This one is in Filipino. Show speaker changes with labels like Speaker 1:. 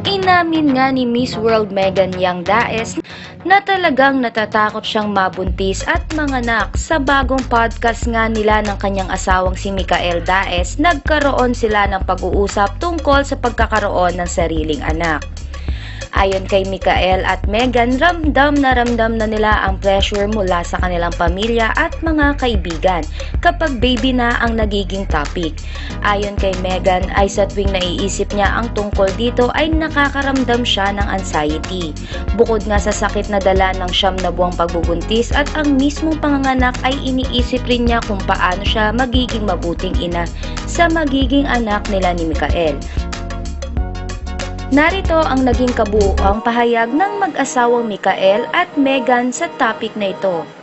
Speaker 1: Inamin nga ni Miss World Megan Daez na talagang natatakot siyang mabuntis at manganak. Sa bagong podcast nga nila ng kanyang asawang si Mikael Daez, nagkaroon sila ng pag-uusap tungkol sa pagkakaroon ng sariling anak. Ayon kay Mikael at Megan, ramdam na nila ang pressure mula sa kanilang pamilya at mga kaibigan kapag baby na ang nagiging topic. Ayon kay Megan ay sa tuwing naiisip niya ang tungkol dito ay nakakaramdam siya ng anxiety. Bukod nga sa sakit na dala ng 9 na buwang pagbubuntis at ang mismong panganganak ay iniisip rin niya kung paano siya magiging mabuting ina sa magiging anak nila ni Mikael. Narito ang naging kabuuang pahayag ng mag-asawang Mikael at Megan sa topic na ito.